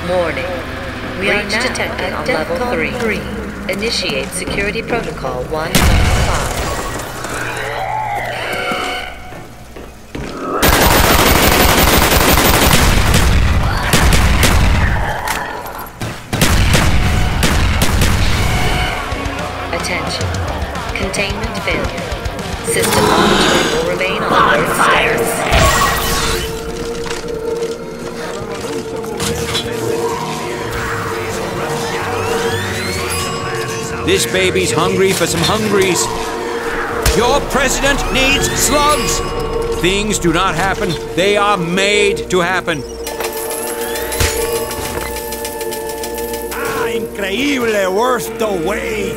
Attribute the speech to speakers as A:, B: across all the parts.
A: Warning. We are now detected on level 3. Initiate security protocol 1.5. Attention. Containment failure. System monitoring will remain on alert status.
B: This baby's hungry for some hungries. Your president needs slugs! Things do not happen. They are made to happen.
C: Increíble, worth the wait.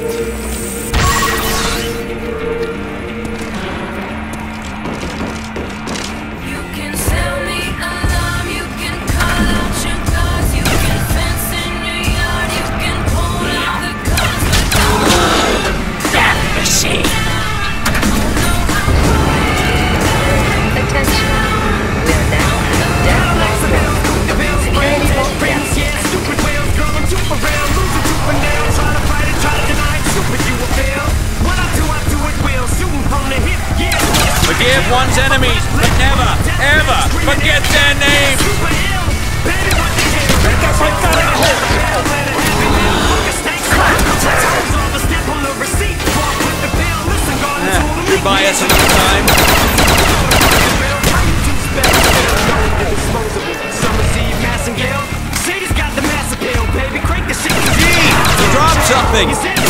B: Forgive one's enemies, but never, ever forget their name! Should buy us another time. Drop something!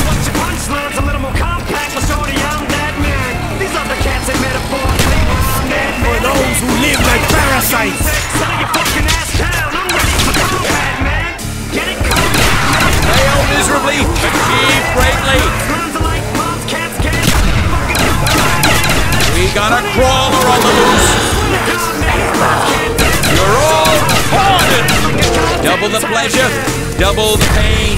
C: For those who live like parasites.
B: Fail miserably, achieve greatly. We got a crawler on the loose. You're all haunted. Double the pleasure, double the pain.